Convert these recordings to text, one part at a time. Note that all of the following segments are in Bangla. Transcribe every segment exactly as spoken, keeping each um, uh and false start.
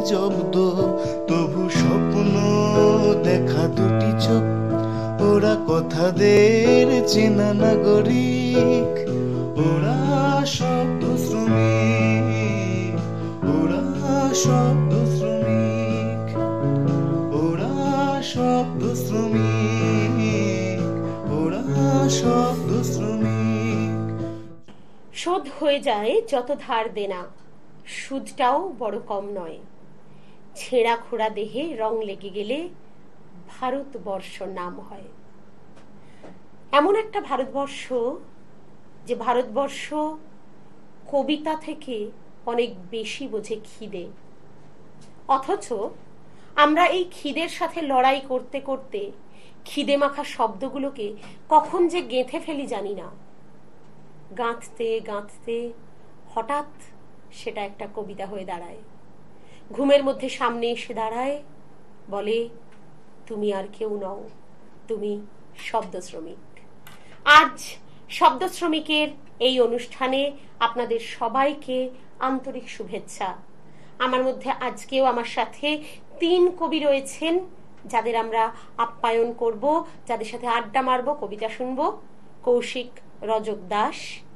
জব্দ, তবু স্বপ্ন দেখা দুটি চোখ, ওরা কথাদের চেনা নাগরিক, ওরা শব্দ শ্রমিক, ওরা শব্দ শ্রমিক, ওরা শব্দ শ্রমিক, ওরা শব্দ শ্রমিক। শোধ হয়ে যায় যত ধার দেনা, সুদটাও বড় কম নয়। ছেঁড়া খোড়া দেহে রং লেগে গেলে ভারতবর্ষ নাম হয়। এমন একটা ভারতবর্ষ যে ভারতবর্ষ কবিতা থেকে অনেক বেশি বোঝে খিদে, অথচ আমরা এই খিদের সাথে লড়াই করতে করতে খিদে মাখা শব্দগুলোকে কখন যে গেঁথে ফেলি জানি না। গাঁথতে গাঁথতে হঠাৎ সেটা একটা কবিতা হয়ে দাঁড়ায়, ঘুমের মধ্যে সামনে এসে দাঁড়ায়, বলে তুমি আর কেউ নও, তুমি শব্দ শ্রমিক। আজ শব্দ শ্রমিকের এই অনুষ্ঠানে আপনাদের সবাইকে আন্তরিক শুভেচ্ছা। আমার মধ্যে আজকেও আমার সাথে তিন কবি রয়েছেন যাদের আমরা আপ্যায়ন করব, যাদের সাথে আড্ডা মারব, কবিতা শুনব। কৌশিক রজক দাস,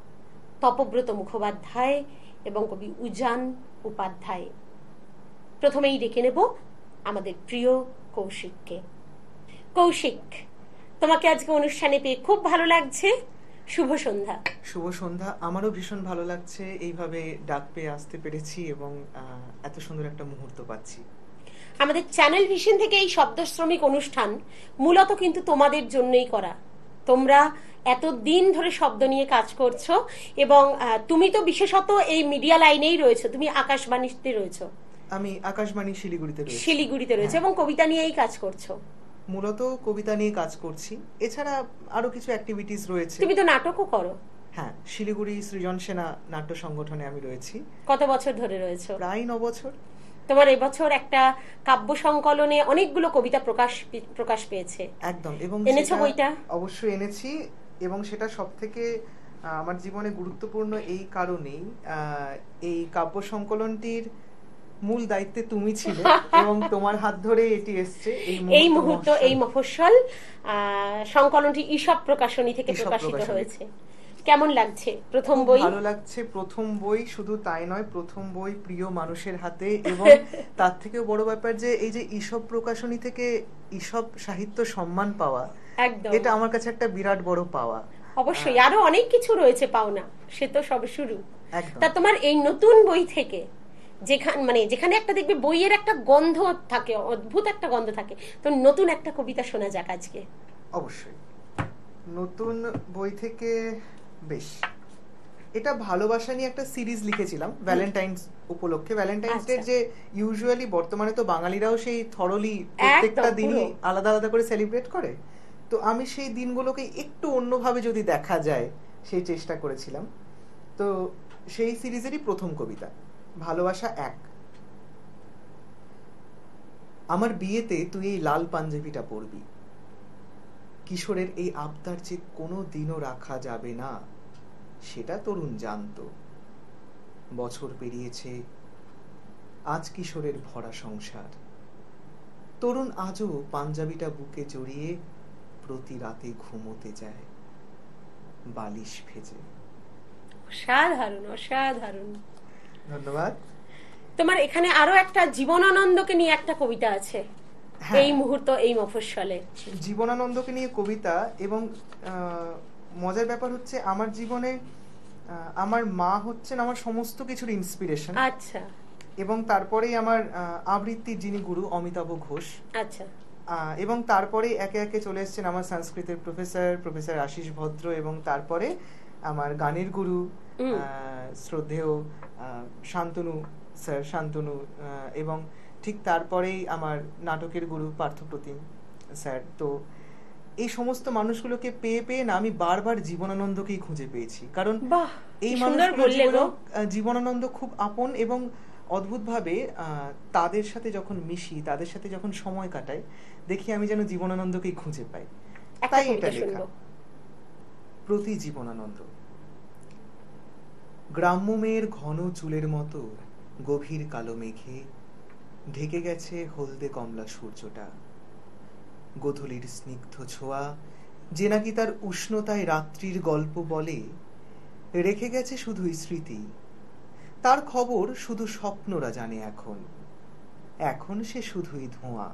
তপব্রত মুখোপাধ্যায় এবং কবি উজান উপাধ্যায়। প্রথমেই ডেকে নেব আমাদের প্রিয় কৌশিককে। কৌশিক, তোমাকে আজকে অনুষ্ঠানে পেয়ে খুব ভালো লাগছে। শুভ সন্ধ্যা। শুভ সন্ধ্যা। আমারও ভীষণ ভালো লাগছে এইভাবে ডাক পেয়ে আসতে পেরেছি এবং এত সুন্দর একটা মুহূর্ত পাচ্ছি। আমাদের চ্যানেল ভিশন থেকে এই শব্দ শ্রমিক অনুষ্ঠান মূলত কিন্তু তোমাদের জন্যই করা। তোমরা এত দিন ধরে শব্দ নিয়ে কাজ করছো এবং তুমি তো বিশেষত এই মিডিয়া লাইনেই রয়েছো, তুমি আকাশবাণীতে রয়েছো। আমি আকাশবাণী শিলিগুড়িতে রয়েছি। শিলিগুড়িতে রয়েছে এবং কবিতা নিয়েই কাজ করছো। মূলত কবিতা নিয়ে কাজ করছি, এছাড়া আরো কিছু অ্যাক্টিভিটিস রয়েছে। তুমি তো নাটকও করো। হ্যাঁ, শিলিগুড়ি সৃজন সেনা নাট্য সংগঠনে আমি রয়েছি। কত বছর ধরে রয়েছো? প্রায় ন বছর। তোমার এবছর একটা কাব্য সংকলনে অনেকগুলো কবিতা প্রকাশ প্রকাশ পেয়েছে। একদম। এবং এনেছো বইটা? অবশ্যই এনেছি, এবং সেটা সব থেকে আমার জীবনে গুরুত্বপূর্ণ এই কারণেই, এই কাব্য সংকলনটির মূল দায়িত্বে তুমি ছিলে এবং তোমার হাত ধরে এটি এসছে এই মুহূর্ত, এই মফস্বল। সংকলনটি ঈশপ প্রকাশনী থেকে প্রকাশিত হয়েছে। কেমন লাগছে প্রথম বই? ভালো লাগছে। প্রথম বই, শুধু তাই নয়, প্রথম বই প্রিয় মানুষের হাতে, এবং তার থেকেও বড় ব্যাপার যে এই যে ঈশপ প্রকাশনী থেকে ঈশপ সাহিত্য সম্মান পাওয়া, একদম, এটা আমার কাছে একটা বিরাট বড় পাওয়া। অবশ্যই আরো অনেক কিছু রয়েছে পাওনা, সে তো সবে শুরু। একদম। তা তোমার এই নতুন বই থেকে যেখানে মানে যেখানে একটা দেখবে বইয়ের একটা গন্ধ থাকে, অদ্ভুত একটা গন্ধ থাকে, তো নতুন একটা কবিতা শোনা যাক আজকে। অবশ্যই। নতুন বই থেকে বেশ, এটা ভালোবাসা নিয়ে একটা সিরিজ লিখেছিলাম ভ্যালেন্টাইন্স উপলক্ষে। ভ্যালেন্টাইন্স ডে যে ইউজুয়ালি বর্তমানে তো বাঙালিরাও সেই থরলি প্রত্যেকটা দিনই আলাদা আলাদা করে সেলিব্রেট করে, তো আমি সেই দিনগুলোকে একটু অন্যভাবে যদি দেখা যায় সেই চেষ্টা করেছিলাম। তো সেই সিরিজেরই প্রথম কবিতা, ভালোবাসা এক। আমার বিয়েতে তুই এই লাল পাঞ্জাবিটা পরবি, কিশোরের এই আবদার যে কোনো দিনও রাখা যাবে না সেটা তরুণ জানতো। বছর পেরিয়েছে, আজ কিশোরের ভরা সংসার, তরুণ আজও পাঞ্জাবিটা বুকে জড়িয়ে প্রতি রাতে ঘুমোতে যায় বালিশ ভেজে। অসাধারণ, অসাধারণ। ধন্যবাদ। তোমার এখানে আরো একটা জীবনানন্দকে নিয়ে একটা কবিতা আছে, এই মুহূর্ত এই মফস্বলে। জীবনানন্দকে নিয়ে কবিতা, এবং মজার ব্যাপার হচ্ছে আমার জীবনে আমার মা হচ্ছেন আমার সমস্ত কিছুর ইন্সপিরেশন। আচ্ছা। এবং তারপরেই আমার আবৃত্তির যিনি গুরু অমিতাভ ঘোষ। আচ্ছা। এবং তারপরে একে একে চলে এসেছেন আমার সংস্কৃতের প্রফেসর প্রফেসর আশিস ভদ্র, এবং তারপরে আমার গানের গুরু শ্রদ্ধেয় শান্তনু স্যার, শান্তনু, এবং ঠিক তারপরেই আমার নাটকের গুরু পার্থপ্রতিম স্যার। তো এই সমস্ত মানুষগুলোকে পেয়ে পেয়ে না আমি বারবার জীবনানন্দকেই খুঁজে পেয়েছি, কারণ এই মানুষগুলো জীবনানন্দ খুব আপন, এবং অদ্ভুতভাবে তাদের সাথে যখন মিশি, তাদের সাথে যখন সময় কাটাই, দেখি আমি যেন জীবনানন্দকেই খুঁজে পাই। তাই এটা লেখা। প্রতি জীবনানন্দ। গ্রাম্য মেয়ের ঘন চুলের মতো গভীর কালো মেঘে ঢেকে গেছে হলদে কমলা সূর্যটা, গোধূলির স্নিগ্ধ ছোঁয়া যে নাকি তার উষ্ণতায় রাত্রির গল্প বলে, রেখে গেছে শুধুই স্মৃতি। তার খবর শুধু স্বপ্নরা জানে এখন, এখন সে শুধুই ধোঁয়া।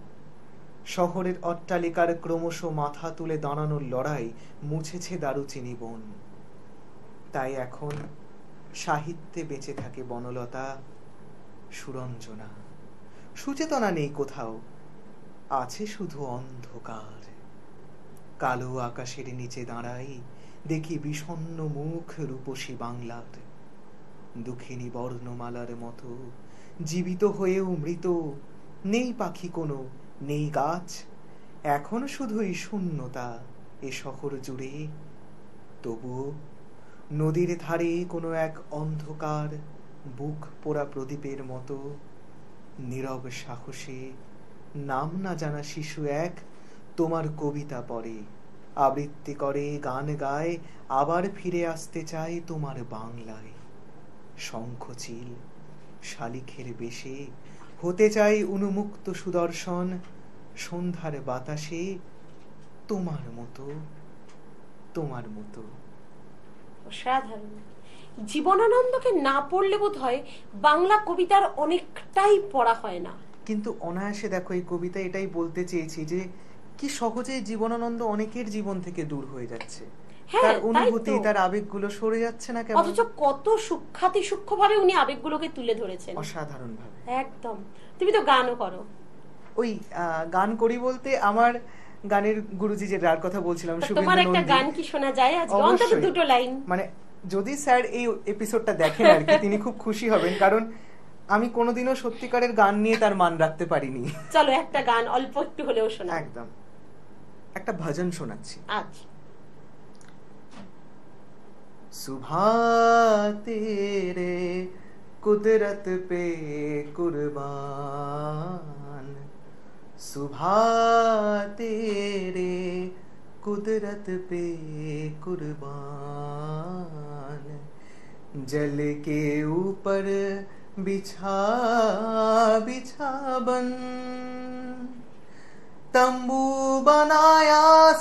শহরের অট্টালিকার ক্রমশ মাথা তুলে দাঁড়ানোর লড়াই মুছেছে দারুচিনি বন। তাই এখন সাহিত্যে বেঁচে থাকে বনলতা, সুরঞ্জনা। সুচেতনা নেই কোথাও, আছে শুধু অন্ধকার। কালো আকাশের নিচে দাঁড়াই, দেখি বিষণ্ণ মুখ রূপসী বাংলার। দুঃখিনী বর্ণমালার মতো জীবিত হয়েও মৃত, নেই পাখি কোনো, নেই গাছ, এখন শুধুই শূন্যতা এ শহর জুড়ে। তবুও নদীর ধারে কোনো এক অন্ধকার বুক পোড়া প্রদীপের মতো নীরব সাহসে নাম না জানা শিশু এক তোমার কবিতা পড়ে, আবৃত্তি করে, গান গায়, আবার ফিরে আসতে চায় তোমার বাংলায়। শঙ্খচিল শালিখের বেশে হতে চাই উন্মুক্ত সুদর্শন, সন্ধ্যার বাতাসে তোমার মতো, তোমার মতো। অসাধারণ। জীবনানন্দকে না পড়লে বোধ হয় বাংলা কবিতার অনেকটাই পড়া হয় না। কিন্তু অনায়াসে দেখো এই কবিতা এটাই বলতে চেয়েছি যে কি সহজেই জীবনানন্দ অনেকের জীবন থেকে দূর হয়ে যাচ্ছে, তার অনুভূতি, তার আবেগগুলো সরে যাচ্ছে না কেন, অথচ কত সূক্ষ্মাতি সূক্ষ্মভাবে উনি আবেগগুলোকে তুলে ধরেছেন, অসাধারণ ভাবে। একদম। তুমি তো গানও করো। ওই গান করি বলতে আমার গানের গুরুজি যে যার কথা বলছিলাম, তোমার একটা গান কি শোনা যায় আজকে, অন্তত দুটো লাইন? মানে যদি স্যার এই এপিসোডটা দেখেন আর কি, তিনি খুব খুশি হবেন, কারণ আমি কোনোদিনও সত্যিকারের গান নিয়ে তার মান রাখতে পারিনি। চলো একটা গান অল্প একটু হলেও শোনা। একদম, একটা ভজন শোনাচ্ছি। আচ্ছা। सुबह तेरे कुदरत पे कुर्बान, सुबह तेरे कुदरत पे कुर्बान, जल के ऊपर बिछा बिछा बन, तंबू बनाया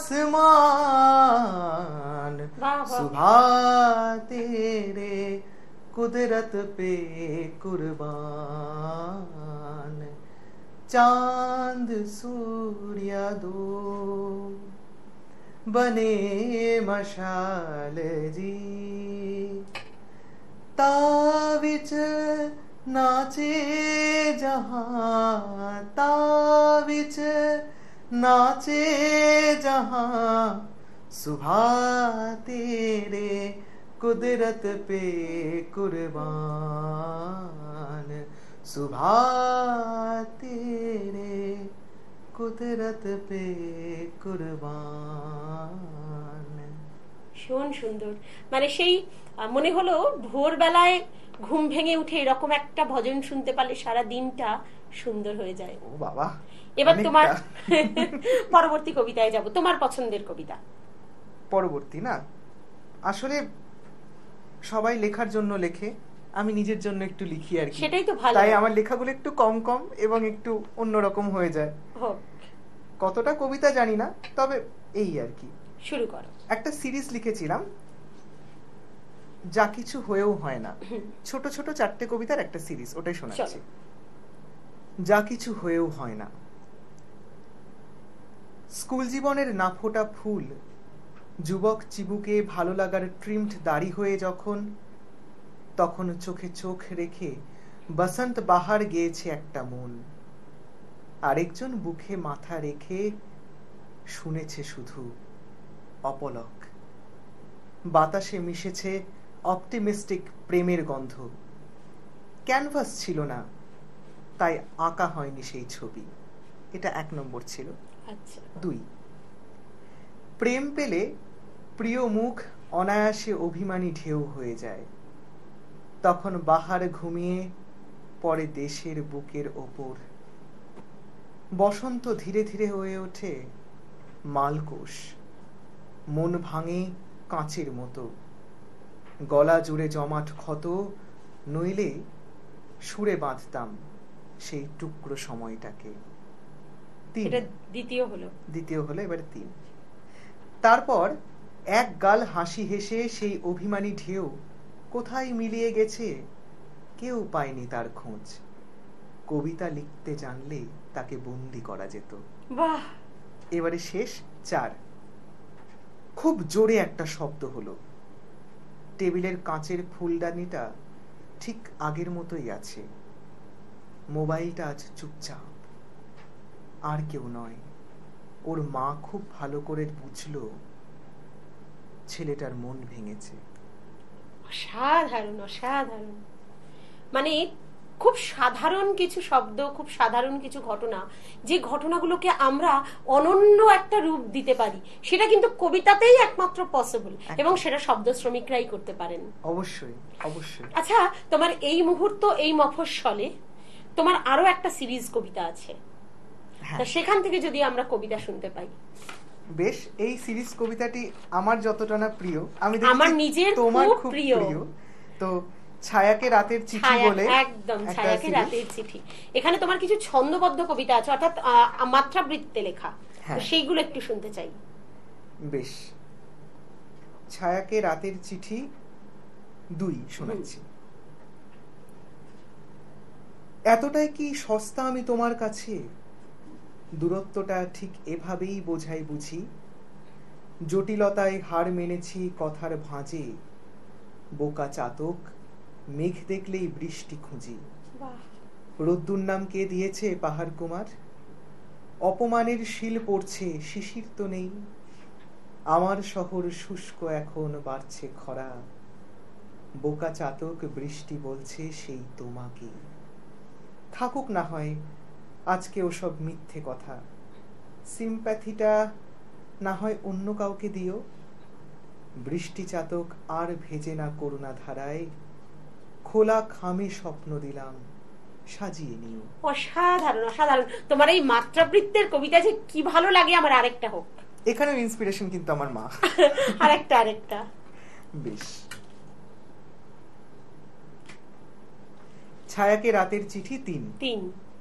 आसमान, सुबह तेरे कुदरत पे कुर्बान, चांद सूर्य दो बने मशाल जी, ताविच नाचे जहां, ताविच नाचे जहां, सुबह तेरे कुदरत पे कुर्बान, सुबह तेरे कुदरत पे कुर्बान। ভীষণ সুন্দর। মানে সেই মনে হলো ভোরবেলায় ঘুম ভেঙে উঠে এরকম একটা ভজন শুনতে পারলে সারা দিনটা সুন্দর হয়ে যায়। ও বাবা। এবার তোমার পরবর্তী কবিতায় যাব। তোমার পছন্দের কবিতা? পরবর্তী না, আসলে সবাই লেখার জন্য লেখে, আমি নিজের জন্য একটু লিখি আর কি, সেটাই তো ভালো। তাই আমার লেখাগুলো একটু কম কম এবং একটু অন্যরকম হয়ে যায়। কতটা কবিতা জানি না, তবে এই আর কি। শুরু করো। একটা সিরিজ লিখেছিলাম, যা কিছু হয়েও হয় না, ছোট ছোট চারটে কবিতার একটা সিরিজ, ওটাই শোনাচ্ছি। যা কিছু হয়েও হয় না। স্কুল জীবনের না ফোটা ফুল, যুবক চিবুকে ভালো লাগার ট্রিমড দাড়ি হয়ে যখন, তখন চোখে চোখ রেখে বসন্ত বাহার গেয়েছে একটা মন, আরেকজন বুকে মাথা রেখে শুনেছে শুধু অপলক। বাতাসে মিশেছে অপটিমিস্টিক প্রেমের গন্ধ, ক্যানভাস ছিল না তাই আঁকা হয়নি সেই ছবি। এটা এক নম্বর ছিল। আচ্ছা। দুই, প্রেম পেলে প্রিয় মুখ অনায়াসে অভিমানী ঢেউ হয়ে যায়, তখন বাহার ঘুমিয়ে পড়ে দেশের বুকের ওপর, বসন্ত ধীরে ধীরে হয়ে ওঠে মালকোষ, মন ভাঙে কাঁচের মতো, গলা জুড়ে জমাট ক্ষত, নইলে সুরে বাঁধতাম সেই টুকরো সময়টাকে। এটা দ্বিতীয় হলো দ্বিতীয় হলো এবারে তিন। তারপর এক গাল হাসি হেসে সেই অভিমানী ঢেউ কোথায় মিলিয়ে গেছে, কেউ পায়নি তার খোঁজ। কবিতা লিখতে জানলে তাকে বন্দি করা যেত। বাহ। এবারে শেষ চার। খুব জোরে একটা শব্দ হলো। টেবিলের কাঁচের ফুলদানিটা ঠিক আগের মতোই আছে। মোবাইলটা আজ চুপচাপ। আর কেউ নয়, ওর মা খুব ভালো করে বুঝলো ছেলেটার মন ভেঙেছে। অসাধারণ অসাধারণ। মানে খুব সাধারণ কিছু শব্দ, খুব সাধারণ কিছু ঘটনা, যে ঘটনাগুলোকে আমরা অনন্য একটা রূপ দিতে পারি, সেটা কিন্তু কবিতাতেই একমাত্র পসিবল, এবং সেটা শব্দ শ্রমিকরাই করতে পারেন। অবশ্যই অবশ্যই। আচ্ছা, তোমার এই মুহূর্ত এই মফস্বলে তোমার আরো একটা সিরিজ কবিতা আছে, সেখান থেকে যদি আমরা কবিতা শুনতে পাই। বেশ, এই সিরিজ কবিতাটি আমার যতটা না প্রিয়, আমি আমার নিজের তোমার খুব খুব প্রিয়। তো ছায়াকে রাতের চিঠি বলে, একদম ছায়াকে রাতের চিঠি। এখানে তোমার কিছু ছন্দবদ্ধ কবিতা আছে, অর্থাৎ মাত্রাবৃত্তে লেখা, সেইগুলো একটু শুনতে চাই। বেশ, ছায়াকে রাতের চিঠি দুই শোনাচ্ছি। এতটাই কি সস্তা আমি তোমার কাছে, দূরত্বটা ঠিক এভাবেই বোঝাই বুঝি। জটিলতায় হার মেনেছি কথার ভাঁজে, বোকা চাতক মেঘ দেখলেই বৃষ্টি খুঁজি। রোদ্দুর নাম কে দিয়েছে পাহাড় কুমার, অপমানের শিল পড়ছে শিশির তো নেই। আমার শহর শুষ্ক এখন বাড়ছে খরা, বোকা চাতক বৃষ্টি বলছে সেই তোমাকে। থাকুক না হয় আজকে ওসব মিথ্যে কথা, সিম্প্যাথিটা না হয় অন্য কাউকে দিও। বৃষ্টি চাতক আর ভেজে না করুণা ধারায়, খোলা খামে স্বপ্ন দিলাম সাজিয়ে নিও। অসাধারণ অসাধারণ। তোমার এই মাত্রাবৃত্তের কবিতা যে কি ভালো লাগে আমার। আরেকটা হোক। এখানে ইন্সপিরেশন কিন্তু আমার মা। আরেকটা আরেকটা বেশ, ছায়াকে রাতের চিঠি তিন। তিন।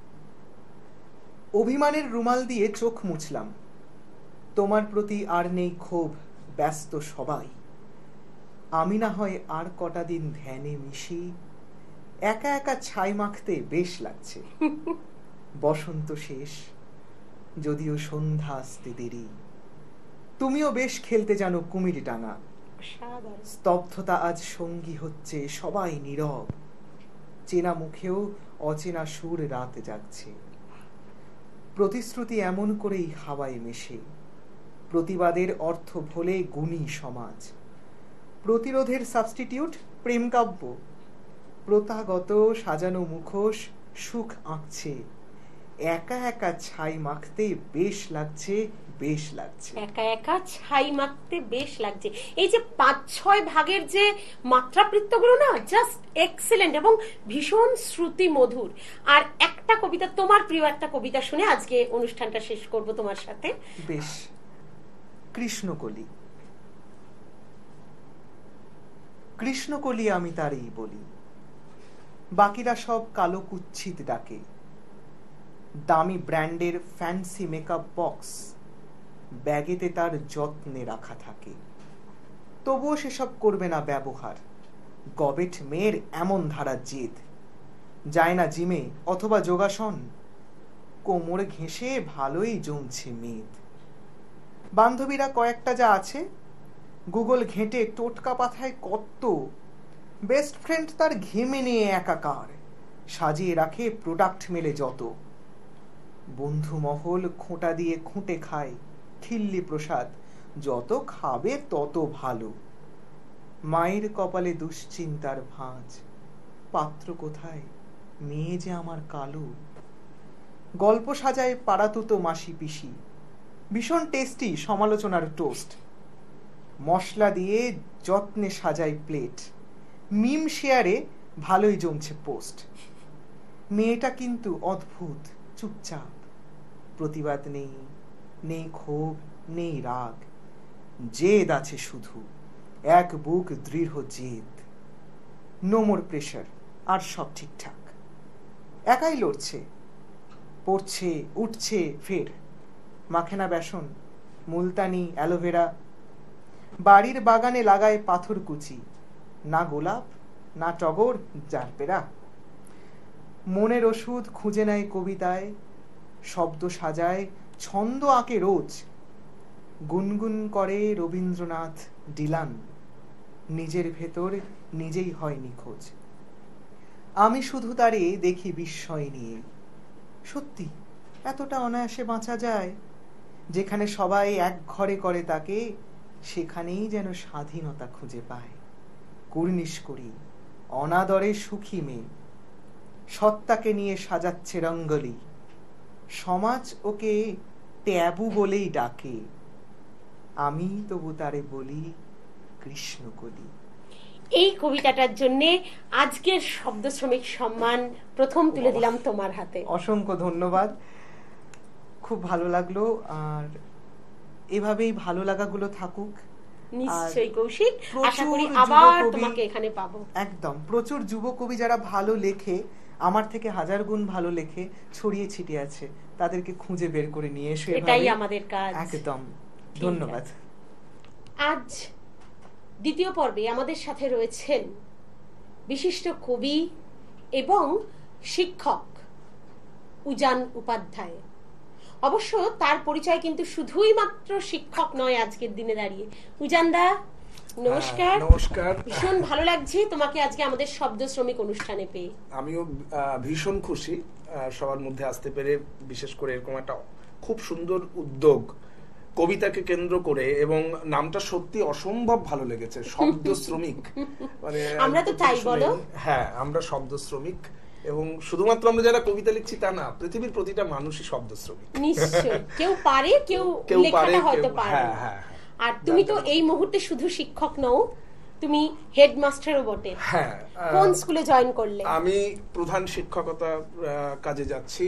অভিমানের রুমাল দিয়ে চোখ মুছলাম, তোমার প্রতি আর নেই ক্ষোভ, ব্যস্ত সবাই। আমি না হয় আর কটা দিন ধ্যানে মিশি, একা একা ছাই মাখতে বেশ লাগছে। বসন্ত শেষ, যদিও সন্ধ্যা আসতে দেরি। তুমিও বেশ খেলতে জানো কুমির ডাঙা। স্তব্ধতা আজ সঙ্গী হচ্ছে, সবাই নীরব। চেনা মুখেও অচেনা সুর রাত জাগছে। প্রতিশ্রুতি এমন করেই হাওয়ায় মেশে, প্রতিবাদের অর্থ ভোলে গুণী সমাজ। প্রতিরোধের সাবস্টিটিউট প্রেম কাব্য। প্রথাগত সাজানো মুখোশ সুখ আঁকছে, একা একা ছাই মাখতে বেশ লাগছে, বেশ লাগছে। একা একা ছাই মাখতে বেশ লাগছে। এই যে পাঁচ ছয় ভাগের যে মাত্রাবৃত্তগুলো না, জাস্ট এক্সেলেন্ট এবং ভীষণ শ্রুতি মধুর। আর একটা কবিতা, তোমার প্রিয় একটা কবিতা শুনে আজকে অনুষ্ঠানটা শেষ করব তোমার সাথে। বেশ, কৃষ্ণকলি। কৃষ্ণকলি আমি তারই বলি, বাকিরা সব কালো কুচ্ছিত ডাকে। দামি ব্র্যান্ডের ফ্যান্সি মেকআপ বক্স ব্যাগেতে তার যত্নে রাখা থাকে, তবুও সেসব করবে না ব্যবহার। গবেট মেয়ের এমন ধারা জেদ, যায় না জিমে অথবা যোগাসন, কোমর ঘেঁষে ভালোই জমছে মেদ। বান্ধবীরা কয়েকটা যা আছে, গুগল ঘেঁটে টোটকা পাথায় কত। বেস্ট ফ্রেন্ড তার ঘেমে নিয়ে একাকার, সাজিয়ে রাখে প্রোডাক্ট মেলে যত। বন্ধু মহল খোঁটা দিয়ে খুঁটে খায়, ঠিল্লি প্রসাদ যত খাবে তত ভালো। মায়ের কপালে দুশ্চিন্তার ভাঁজ, পাত্র কোথায়, মেয়ে যে আমার কালো। গল্প সাজায় পাড়াতুতো মাসি পিসি, ভীষণ টেস্টি সমালোচনার টোস্ট। মশলা দিয়ে যত্নে সাজায় প্লেট, মিম শেয়ারে ভালোই জমছে পোস্ট। মেয়েটা কিন্তু অদ্ভুত চুপচাপ, প্রতিবাদ নেই, নেই ক্ষোভ, নেই রাগ। জেদ আছে শুধু, এক বুক দৃঢ় জেদ। নো মোর প্রেশার, আর সব ঠিকঠাক। একাই লড়ছে, পড়ছে, উঠছে, ফের মাখে না বেসন, মুলতানি, অ্যালোভেরা, বাড়ির বাগানে লাগায় পাথর কুচি, না গোলাপ না টগর জারবেরা। মনের ওষুধ খুঁজে নেয় কবিতায়, শব্দ সাজায়, ছন্দ আঁকে রোজ, গুনগুন করে রবীন্দ্রনাথ ডিলান, নিজের ভেতর নিজেই হয় নিখোঁজ। আমি শুধু তারে দেখি বিস্ময় নিয়ে, সত্যি এতটা অনায়াসে বাঁচা যায়, যেখানে সবাই এক ঘরে করে তাকে, সেখানেই যেন স্বাধীনতা খুঁজে পায়। কুর্নিশ করি, অনাদরে সুখী মেয়ে, সত্তাকে নিয়ে সাজাচ্ছে রঙ্গলি, সমাজ ওকে ট্যাবু বলেই ডাকে, আমি তবু তারে বলি কৃষ্ণকলি। এই কবিতাটার জন্য আজকের শব্দ শ্রমিক সম্মান প্রথম তুলে দিলাম তোমার হাতে। অসংখ্য ধন্যবাদ, খুব ভালো লাগলো। আর এভাবেই ভালো লাগাগুলো থাকুক। নিশ্চয়ই কৌশিক, আশা করি আবার তোমাকে এখানে পাবো। একদম, প্রচুর যুব কবি যারা ভালো লেখে, আমার থেকে হাজার গুণ ভালো লেখে, ছড়িয়ে ছিটিয়ে আছে, তাদেরকে খুঁজে বের করে নিয়ে এসে এটাই আমাদের কাজ। একদম, ধন্যবাদ। আজ দ্বিতীয় পর্বে আমাদের সাথে রয়েছেন বিশিষ্ট কবি এবং শিক্ষক উজান উপাধ্যায়। অবশ্য তার পরিচয় কিন্তু শুধুই মাত্র শিক্ষক নয় আজকের দিনে দাঁড়িয়ে। উজানদা নমস্কার। নমস্কার। ভীষণ ভালো লাগছে তোমাকে আজকে আমাদের শব্দ শ্রমিক অনুষ্ঠানে পেয়ে। আমিও ভীষণ খুশি সবার মধ্যে আসতে পেরে, বিশেষ করে এরকম একটা খুব সুন্দর উদ্যোগ কবিতাকে কেন্দ্র করে, এবং নামটা সত্যি অসম্ভব ভালো লেগেছে, শব্দ শ্রমিক। মানে আমরা তো তাই বলো। হ্যাঁ, আমরা শব্দ শ্রমিক, এবং শুধুমাত্র আমরা যারা কবিতা লিখছি তা না, পৃথিবীর প্রতিটা মানুষই শব্দ শ্রমিক। নিশ্চয়ই, কেউ পারে, কেউ লেখাটা হয়তো পারে। হ্যাঁ হ্যাঁ। আর তুমি তো এই মুহূর্তে শুধু শিক্ষক নও, তুমি হেডমাস্টারও বটে। হ্যাঁ। কোন স্কুলে জয়েন করলে? আমি প্রধান শিক্ষকতা কাজে যাচ্ছি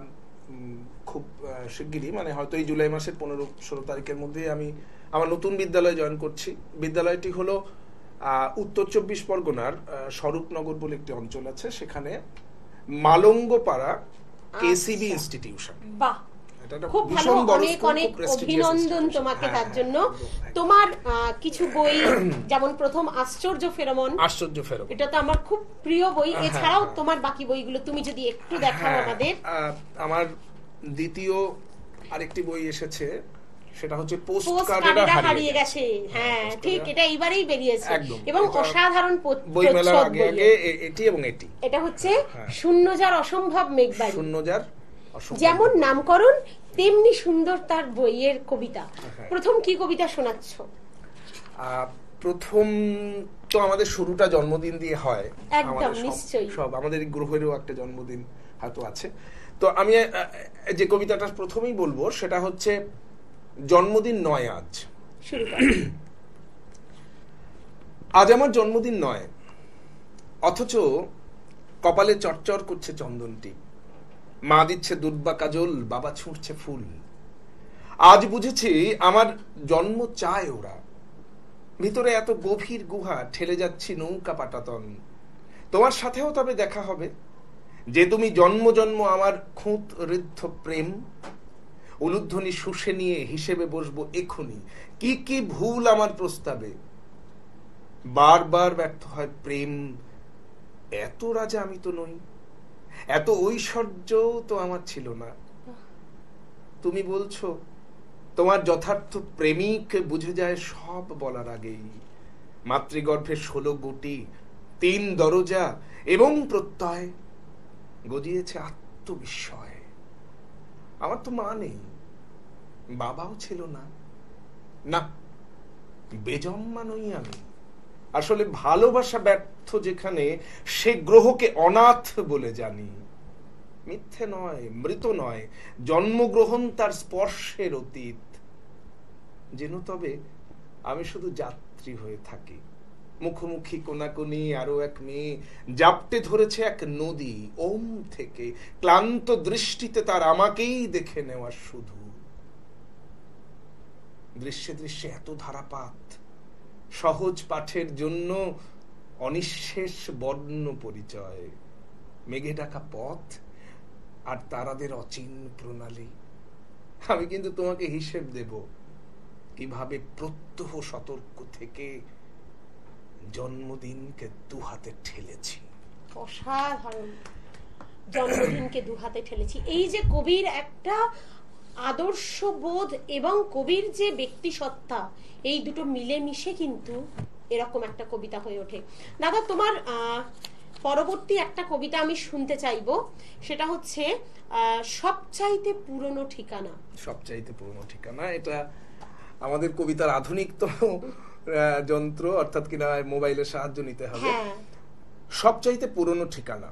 খুব শিগগিরই, মানে হয়তো এই জুলাই মাসের পনেরো ষোলো তারিখের মধ্যে আমি আমার নতুন বিদ্যালয়ে জয়েন করছি। বিদ্যালয়টি হলো উত্তর চব্বিশ পরগনার স্বরূপনগর বলে একটি অঞ্চল আছে, সেখানে মালঙ্গপাড়া কেসিবি ইনস্টিটিউশন। বাহ, খুব ভালো, অনেক অনেক অভিনন্দন তোমাকে তার জন্য। তোমার কিছু বই, যেমন প্রথম আশ্চর্য ফেরোমন, আশ্চর্য ফেরোমন, এটা তো আমার খুব প্রিয় বই। এছাড়াও তোমার বাকি বইগুলো তুমি যদি একটু দেখাও আমাদের। আমার দ্বিতীয় আরেকটি বই এসেছে, সেটা হচ্ছে পোস্টকার্ডেরা হারিয়ে গেছে। হ্যাঁ ঠিক, এটা এইবারেই বেরিয়েছে এবং অসাধারণ বইমেলার আগে আগে এটি এবং এটি। এটা হচ্ছে শূন্যজার অসম্ভব মেঘবাড়ি। শূন্যজার যেমন নামকরণ তেমনি সুন্দর তার বইয়ের কবিতা। প্রথম কি কবিতা শোনাচ্ছ? প্রথম তো আমাদের শুরুটা জন্মদিন দিয়ে হয়, একদম নিশ্চয়ই, সব আমাদের গ্রহেরও একটা জন্মদিন হয়তো আছে। তো আমি যে কবিতাটা প্রথমেই বলবো সেটা হচ্ছে জন্মদিন নয় আজ। শুরু কর। আজ আমার জন্মদিন নয়, অথচ কপালে চরচর করছে চন্দনটি, মা দিচ্ছে দুর্বা কাজল, বাবা ছুঁড়ছে ফুল। আজ বুঝেছি আমার জন্ম চায় ওরা, ভিতরে এত গভীর গুহা, ঠেলে যাচ্ছি নৌকা পাটাতন। তোমার সাথেও তবে দেখা হবে, যে তুমি জন্ম জন্ম আমার খুঁত ঋদ্ধ প্রেম। উলুধ্বনি শুষে নিয়ে হিসেবে বসবো এখুনি, কি কি ভুল আমার প্রস্তাবে। বারবার ব্যর্থ হয় প্রেম, এত রাজা আমি তো নই, এত ঐশ্বর্য তো আমার ছিল না। তুমি বলছো তোমার যথার্থ প্রেমিক বুঝে যায় সব বলার আগেই। মাতৃগর্ভে ষোলো গুটি, তিন দরজা এবং প্রত্যয়, গজিয়েছে আত্মবিস্ময়। আমার তো মা নেই, বাবাও ছিল না, না বেজন্মা নই আমি। আসলে ভালোবাসা ব্যর্থ যেখানে, সে গ্রহকে অনাথ বলে জানি। মিথ্যে নয়, মৃত নয়, জন্মগ্রহণ তার স্পর্শের অতীত। যেন তবে আমি শুধু যাত্রী হয়ে থাকি, মুখোমুখি কোনাকুনি আরো এক মেয়ে জাপটে ধরেছে এক নদী। ওম থেকে ক্লান্ত দৃষ্টিতে তার আমাকেই দেখে নেওয়া শুধু। দৃশ্যে দৃশ্যে এত ধারাপাত, সহজ পাঠের জন্য অনিঃশেষ বর্ণ পরিচয়। মেঘে ঢাকা পথ, আর তারাদের অচিন প্রণালী। আমি কিন্তু তোমাকে হিসেব দেব কিভাবে প্রত্যহ সতর্ক থেকে জন্মদিনকে দু হাতে ঠেলেছি। অসাধারণ, জন্মদিনকে দু হাতে ঠেলেছি। এই যে কবির একটা আদর্শবোধ এবং কবির যে ব্যক্তি সত্তা, এই দুটো মিলে মিশে কিন্তু এরকম একটা কবিতা হয়ে ওঠে। দাদা, তোমার আহ পরবর্তী একটা কবিতা আমি শুনতে চাইবো, সেটা হচ্ছে আহ সবচাইতে পুরনো ঠিকানা। সবচাইতে পুরনো ঠিকানা, এটা আমাদের কবিতার আধুনিকতম যন্ত্র, অর্থাৎ কিনা মোবাইলের সাহায্য নিতে হবে। হ্যাঁ, সবচাইতে পুরনো ঠিকানা।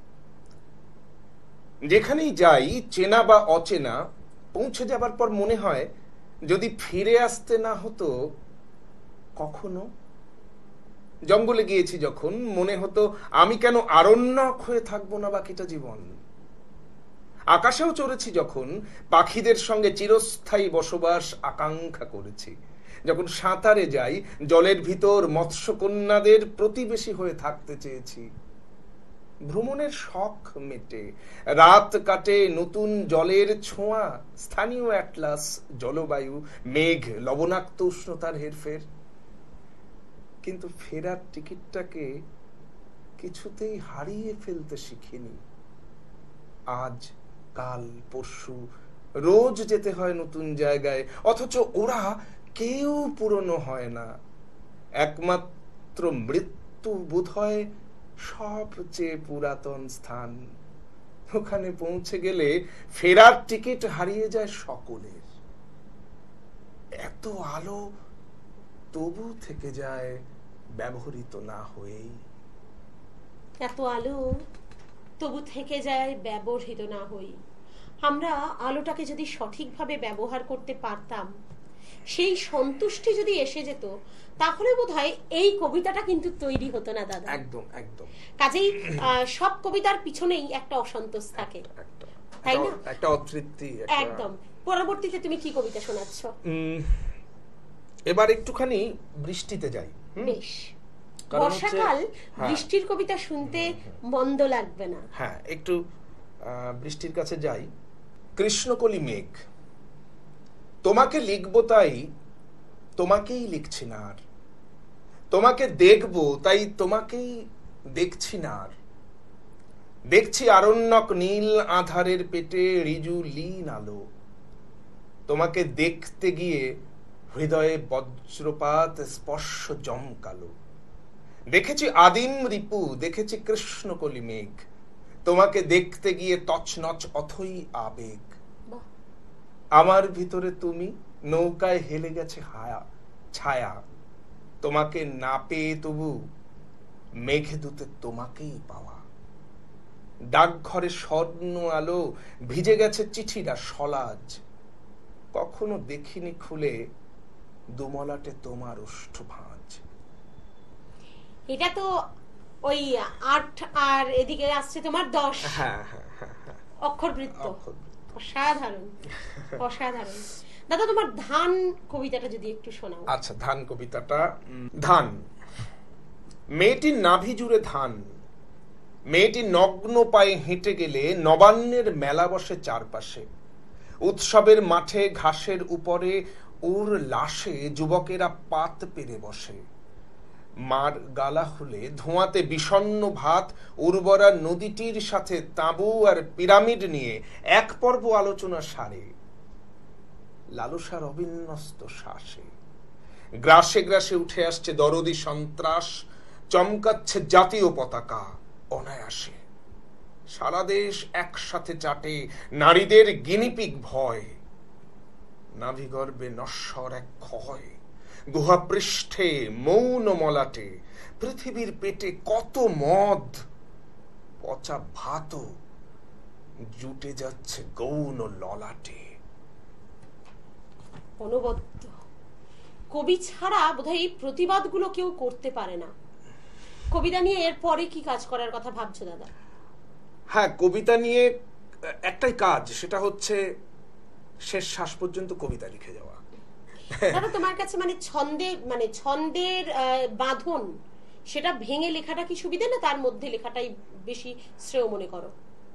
যেখানেই যাই, চেনা বা অচেনা, পৌঁছে যাবার পর মনে হয় যদি ফিরে আসতে না হতো কখনো। জঙ্গলে গিয়েছি যখন, মনে হতো আমি কেন আরণ্যক হয়ে থাকবো না বাকিটা জীবন। আকাশেও চড়েছি যখন, পাখিদের সঙ্গে চিরস্থায়ী বসবাস আকাঙ্ক্ষা করেছি। যখন সাঁতারে যাই, জলের ভিতর মৎস্যকন্যাদের প্রতিবেশী হয়ে থাকতে চেয়েছি। ভ্রমণের শখ মেটে রাত কাটে নতুন জলের ছোঁয়া, স্থানীয় অ্যাটলাস, জলবায়ু, মেঘ, লবণাক্ত উষ্ণতার হেরফের। কিন্তু ফেরার টিকিটটাকে কিছুতেই হারিয়ে ফেলতে শিখিনি। আজ, কাল, পরশু রোজ যেতে হয় নতুন জায়গায়, অথচ ওরা কেউ পুরনো হয় না। একমাত্র মৃত্যু বোধ হয় সবচেয়ে পুরাতন স্থান। ওখানে পৌঁছে গেলে ফেরার টিকিট হারিয়ে যায় সকলের। এত আলো তবু থেকে যায় ব্যবহৃত না হয়েই। এত আলো তবু থেকে যায় ব্যবহৃত না হই। আমরা আলোটাকে যদি সঠিকভাবে ব্যবহার করতে পারতাম, সেই সন্তুষ্টি যদি এসে যেত, তাহলে বোধহয় এই কবিতাটা কিন্তু তৈরি হতো না দাদা। একদম একদম। কাজেই সব কবিতার পিছনেই একটা অসন্তোষ থাকে, তাই না? একটা অতৃপ্তি। একদম। পরবর্তীতে তুমি কি কবিতা শোনাচ্ছ? এবার একটুখানি বৃষ্টিতে যাই। বেশ, বর্ষাকাল, বৃষ্টির কবিতা শুনতে মন্দ লাগবে না। হ্যাঁ, একটু বৃষ্টির কাছে যাই। কৃষ্ণকলি মেঘ, তোমাকে লিখবো তাই তোমাকেই লিখছি না আর, তোমাকে দেখবো তাই তোমাকেই দেখছি না আর। দেখছি আরণ্যক নীল আধারের পেটে রিজু লীন আলো। তোমাকে দেখতে গিয়ে হৃদয়ে বজ্রপাত স্পর্শ জমকালো। দেখেছি আদিম রিপু, দেখেছি কৃষ্ণকলি মেঘ। তোমাকে দেখতে গিয়ে তছনছ অথই আবেগ। আমার ভিতরে তুমি, নৌকায় হেলে গেছে হায়া ছায়া। তোমাকে না পেয়ে তবু মেঘে দুতে তোমাকেই পাওয়া। ডাকঘরে স্বর্ণ আলো, ভিজে গেছে চিঠিরা সলাজ। কখনো দেখিনি খুলে দুমলাটে তোমার ওষ্ঠ ভাঁজ। এটা তো ওই আট আর এদিকে আসছে তোমার দশ। হ্যাঁ হ্যাঁ হ্যাঁ, অক্ষরবৃত্ত। অসাধারণ, অসাধারণ। দাদা, তোমার ধান কবিতাটা যদি একটু শোনাও। আচ্ছা, ধান কবিতাটা। ধান। মেয়েটির নাভি জুড়ে ধান, মেয়েটি নগ্ন পায়ে হেঁটে গেলে নবান্নের মেলা বসে চারপাশে। উৎসবের মাঠে ঘাসের উপরে ওর লাশে যুবকেরা পাত পেরে বসে। মার গালা হলে ধোঁয়াতে বিষণ্ণ ভাত উর্বরা নদীটির সাথে তাঁবু আর পিরামিড নিয়ে এক পর্ব আলোচনা সারে। লালসার অবিন্যস্ত শ্বাসে গ্রাসে গ্রাসে উঠে আসছে দরদি সন্ত্রাস, চমকাচ্ছে জাতীয় পতাকা অনায়াসে। সারা দেশ একসাথে চাটে নারীদের গিনিপিগ ভয়। নাভিগর্ভে নশ্বর এক ক্ষয়, গুহা পৃষ্ঠে মৌন মলাটে। পৃথিবীর পেটে কত মদ, পচা ভাত জুটে যাচ্ছে গৌণ ললাটে। অনবদ্য। কবি ছাড়া বোধহয় এই প্রতিবাদগুলো কেউ করতে পারে না। কবিতা নিয়ে এরপরে কি কাজ করার কথা ভাবছো দাদা? হ্যাঁ, কবিতা নিয়ে একটাই কাজ, সেটা হচ্ছে শেষ শ্বাস পর্যন্ত কবিতা লিখে যাওয়া। দাদা, তোমার কাছে মানে ছন্দে মানে ছন্দের বাঁধন সেটা ভেঙে লেখাটা কি সুবিধা, না তার মধ্যে লেখাটাই বেশি শ্রেয় মনে করো?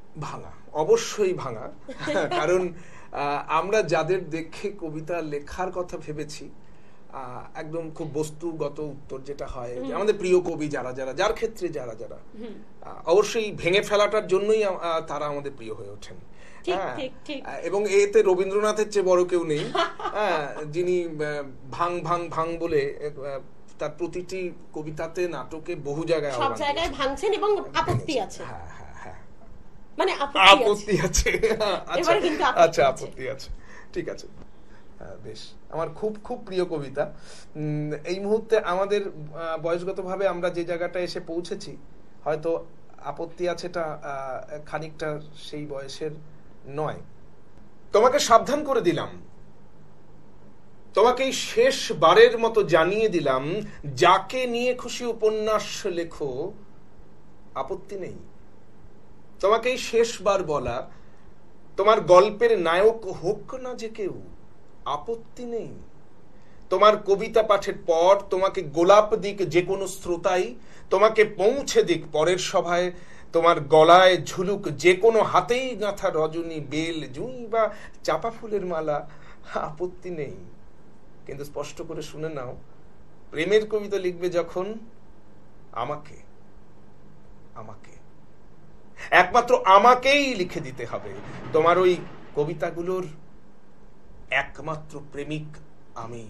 ভাঙা, অবশ্যই ভাঙা। কারণ আমরা যাদের দেখে কবিতা লেখার কথা ভেবেছি, একদম খুব বস্তুগত উত্তর যেটা হয়, আমাদের প্রিয় কবি যারা যারা যার ক্ষেত্রে যারা যারা অবশ্যই ভেঙে ফেলাটার জন্যই তারা আমাদের প্রিয় হয়ে ওঠেন। এবং এতে রবীন্দ্রনাথের চেয়ে বড় কেউ নেই, যিনি ভাং ভাং ভাং বলে তার প্রতিটি কবিতাতে, নাটকে, বহু জায়গায় সব জায়গায় ভাঙছেন এবং আপত্তি আছে। হ্যাঁ হ্যাঁ হ্যাঁ, মানে আপত্তি আছে। আচ্ছা আচ্ছা, আপত্তি আছে, ঠিক আছে, বেশ। আমার খুব খুব প্রিয় কবিতা। এই মুহূর্তে আমাদের বয়সগতভাবে আমরা যে জায়গাটা এসে পৌঁছেছি, হয়তো আপত্তি আছেটা খানিকটা সেই বয়সের নয়। তোমাকে সাবধান করে দিলাম, তোমাকে শেষবারের মতো জানিয়ে দিলাম, যাকে নিয়ে খুশি উপন্যাস লেখো আপত্তি নেই। তোমাকে শেষবার বলা, তোমার গল্পের নায়ক হোক না যে কেউ, আপত্তি নেই। তোমার কবিতা পাঠের পর তোমাকে গোলাপ দিক যে কোনো শ্রোতাই, তোমাকে পৌঁছে দিক পরের সভায়, তোমার গলায় ঝুলুক যে কোনো হাতেই গাঁথা রজনী, বেল, জুঁই বা চাপা ফুলের মালা, আপত্তি নেই। কিন্তু স্পষ্ট করে শুনে নাও, প্রেমের কবিতা লিখবে যখন, আমাকে আমাকে একমাত্র আমাকেই লিখে দিতে হবে। তোমার ওই কবিতাগুলোর একমাত্র প্রেমিক আমি।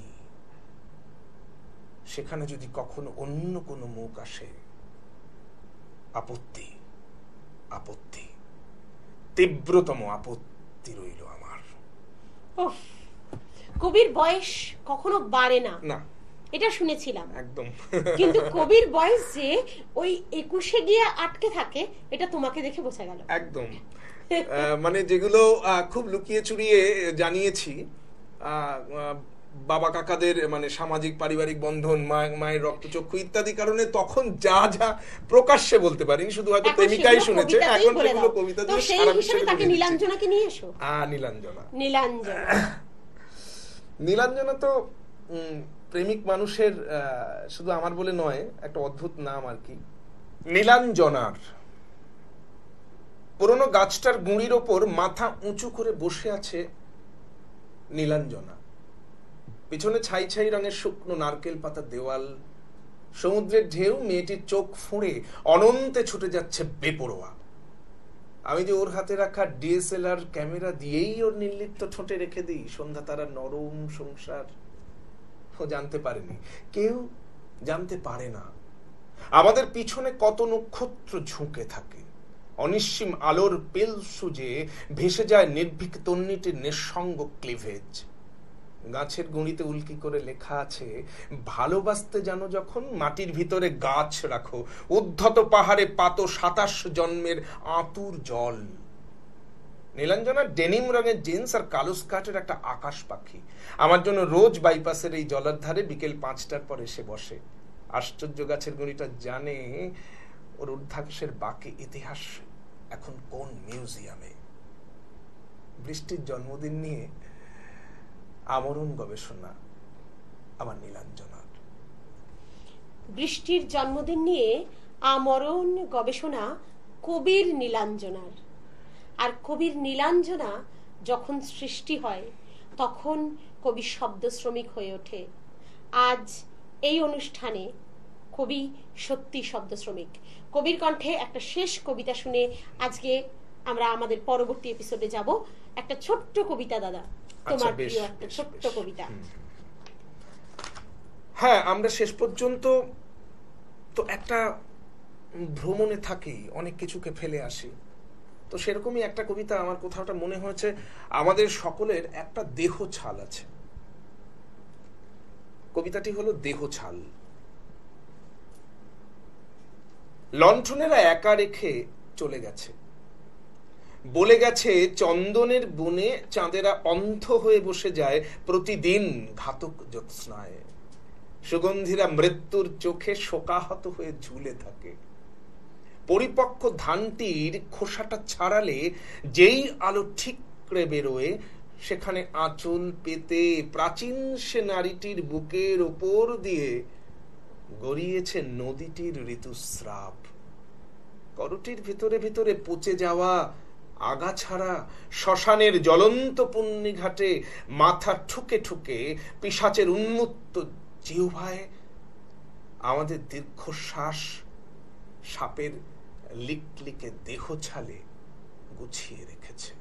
সেখানে যদি কখনো অন্য কোনো মুখ আসে, আপত্তি আপত্তি তীব্রতম আপত্তি রইল আমার। কবির বয়স কখনো বাড়ে না, না, এটা শুনেছিলাম একদম। কিন্তু কবির বয়স যে ওই একুশে গিয়ে আটকে থাকে, এটা তোমাকে দেখে বোঝা গেল। একদম, মানে যেগুলো খুব লুকিয়ে চুরিয়ে জানিয়েছি, বাবা কাকাদের মানে সামাজিক পারিবারিক বন্ধন, মায়ের রক্তচক্ষু ইত্যাদি কারণে তখন যা যা প্রকাশ্যে বলতে পারিনি, শুধু হয়তো প্রেমিকাই শুনেছে, এখন সেগুলো কবিতা দিয়ে সারা বিশ্বে তাকে নীলাঞ্জনাকে নিয়ে এসো। আ নীলাঞ্জনা নীলাঞ্জনা নীলাঞ্জনা তো প্রেমিক মানুষের শুধু আমার বলে নয়, একটা অদ্ভুত নাম আর কি। নীলাঞ্জনার পুরনো গাছটার গুঁড়ির ওপর মাথা উঁচু করে বসে আছে নীলাঞ্জনা। পিছনে ছাই ছাই রঙের শুকনো নারকেল পাতা দেওয়াল, সমুদ্রের ঢেউ মেয়েটির চোখ ফুঁড়ে অনন্তে ছুটে যাচ্ছে বেপরোয়া। আমি যে ওর হাতে রাখা ডিএসএলআর ক্যামেরা দিয়েই ওর নির্লিপ্ত ঠোঁটে রেখে দিই সন্ধ্যা তারা নরম সংসার, ও জানতে পারেনি, কেউ জানতে পারে না আমাদের পিছনে কত নক্ষত্র ঝুঁকে থাকে। অনিশ্চিম আলোর পেল সুজে ভেসে যায় নির্ভীক তন্নিটির নিঃসঙ্গ ক্লিভেজ। গাছের গুঁড়িতে উল্কি করে লেখা আছে, ভালোবাসতে জানো যখন মাটির ভিতরে গাছ রাখো, উদ্ধত পাহাড়ে পাতো সাতাশ জন্মের আতুর জল। নীলাঞ্জনা ডেনিম রঙের জিন্স আর কালো স্কার্টের একটা আকাশ পাখি আমার জন্য রোজ বাইপাসের এই জলের ধারে বিকেল পাঁচটার পর এসে বসে। আশ্চর্য গাছের গুঁড়িটা জানে ওর ঊর্ধ্বাকাশের বাকি ইতিহাস এখন কোন মিউজিয়ামে। বৃষ্টির জন্মদিন নিয়ে আমরণ গবেষণা আমার নীলাঞ্জনার। বৃষ্টির জন্মদিন নিয়ে আমরণ গবেষণা কবির নীলাঞ্জনার। আর কবির নীলাঞ্জনা যখন সৃষ্টি হয়, তখন কবি শব্দ শ্রমিক হয়ে ওঠে। আজ এই অনুষ্ঠানে কবি সত্যি শব্দ শ্রমিক। কবির কণ্ঠে একটা শেষ কবিতা শুনে আজকে আমরা আমাদের পরবর্তী এপিসোডে যাব। একটা ছোট্ট কবিতা দাদা, তোমার প্রিয় একটা ছোট্ট কবিতা। হ্যাঁ, আমরা শেষ পর্যন্ত তো একটা ভ্রমণে থাকি, অনেক কিছুকে ফেলে আসি। তো সেরকমই একটা কবিতা আমার কোথাওটা মনে হয়েছে, আমাদের সকলের একটা দেহ ছাল আছে। কবিতাটি হলো দেহ ছাল। লণ্ঠনেরা একা রেখে চলে গেছে, বলে গেছে চন্দনের বনে চাঁদেরা অন্ধ হয়ে বসে যায় প্রতিদিন ঘাতক জ্যোৎস্নায়। সুগন্ধিরা মৃত্যুর চোখে শোকাহত হয়ে ঝুলে থাকে। পরিপক্ক ধানটির খোসাটা ছাড়ালে যেই আলো ঠিকরে বেরোয়, সেখানে আঁচল পেতে প্রাচীন সে নারীটির বুকের ওপর দিয়ে গড়িয়েছে নদীটির ঋতুস্রাব। করটির ভিতরে ভিতরে পচে যাওয়া আগাছাড়া শ্মশানের জ্বলন্ত পুণ্যি ঘাটে মাথা ঠুকে ঠুকে পিশাচের উন্মুক্ত জিহ্বায় আমাদের দীর্ঘশ্বাস সাপের লিকলিকে দেহ ছালে গুছিয়ে রেখেছে।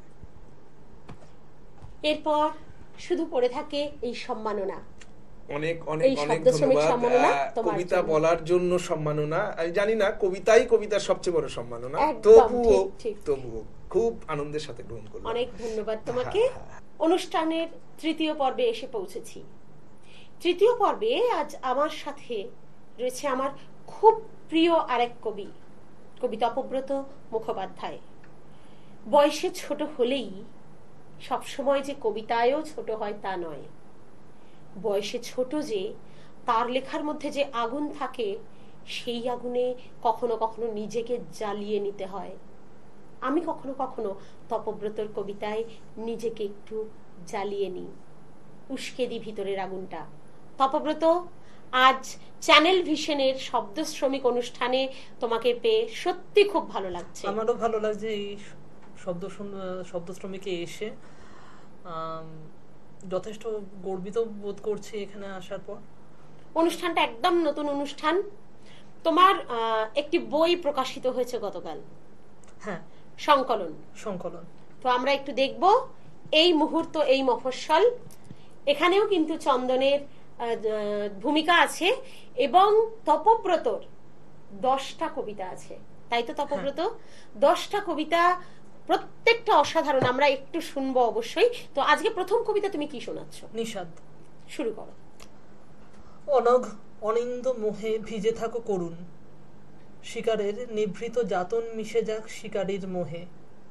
এরপর শুধু পড়ে থাকে এই সম্মাননা। অনেক অনেক অনেক ধন্যবাদ কবিতা বলার জন্য। সম্মাননা আমি জানি না, কবিতাই কবিতার সবচেয়ে বড় সম্মাননা, তবুও তবুও খুব আনন্দের সাথে গ্রহণ করলাম। অনেক ধন্যবাদ তোমাকে। অনুষ্ঠানের তৃতীয় পর্বে এসে পৌঁছেছি। তৃতীয় পর্বে আজ আমার সাথে রয়েছে আমার খুব প্রিয় আরেক কবি, কবি তপব্রত মুখোপাধ্যায়। বয়সে ছোট হলেই সবসময় যে কবিতায়ও ছোট হয় তা নয়। বয়সে ছোট যে তার লেখার মধ্যে যে আগুন থাকে, সেই আগুনে কখনো কখনো নিজেকে জ্বালিয়ে নিতে হয়। আমি কখনো কখনো তপব্রতর কবিতায় নিজেকে একটু জ্বালিয়ে নিই, উস্কে দিই ভিতরের আগুনটা। তপব্রত, আজ চ্যানেল ভিশনের শব্দ শ্রমিক অনুষ্ঠানে তোমাকে পেয়ে সত্যি খুব ভালো লাগছে। আমারও ভালো লাগছে এই শব্দ শব্দ শ্রমিকে এসে। যথেষ্ট গর্বিত বোধ করছি এখানে আসার পর। অনুষ্ঠানটা একদম নতুন অনুষ্ঠান। তোমার একটি বই প্রকাশিত হয়েছে গতকাল। হ্যাঁ, সংকলন সংকলন তো আমরা একটু দেখব এই মুহূর্ত এই মফস্বল। এখানেও কিন্তু চন্দনের ভূমিকা আছে এবং তপব্রতর দশটা কবিতা আছে, তাই তো তপব্রত? দশটা কবিতা, প্রত্যেকটা অসাধারণ। আমরা একটু শুনবো অবশ্যই। তো আজকে প্রথম কবিতা তুমি কি শোনাচ্ছ? নিষাদ। শুরু করো। অনঘ অনিন্দ মোহে ভিজে থাকো করুণ, শিকারের নিভৃত যাতন মিশে যাক শিকারীর মোহে।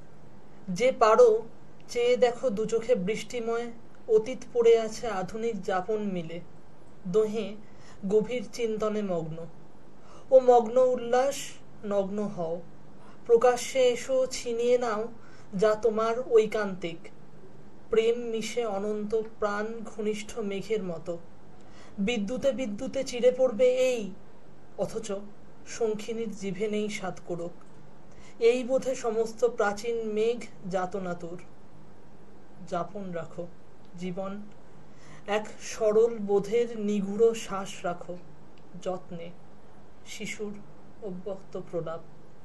যে পারো চেয়ে দেখো দু চোখে বৃষ্টিময়, অতীত পড়ে আছে আধুনিক যাপন মিলে। দোহে গভীর চিন্তনে মগ্ন, ও মগ্ন উল্লাস নগ্ন হও। প্রকাশ্যে এসো ছিনিয়ে নাও যা তোমার ঐকান্তিক। প্রেম মিশে অনন্ত প্রাণ ঘনিষ্ঠ মেঘের মতো। বিদ্যুতে বিদ্যুতে চিড়ে পড়বে এই, অথচ শঙ্খিনীর জিভে নেই সাত কোড়ক। এই বোধে সমস্ত প্রাচীন মেঘ যাতনাতুর। যাপন রাখো জীবন, এক সরল বোধের নিগুড় শ্বাস রাখো যত্নে। শিশুর অব্যক্ত প্রলাপ।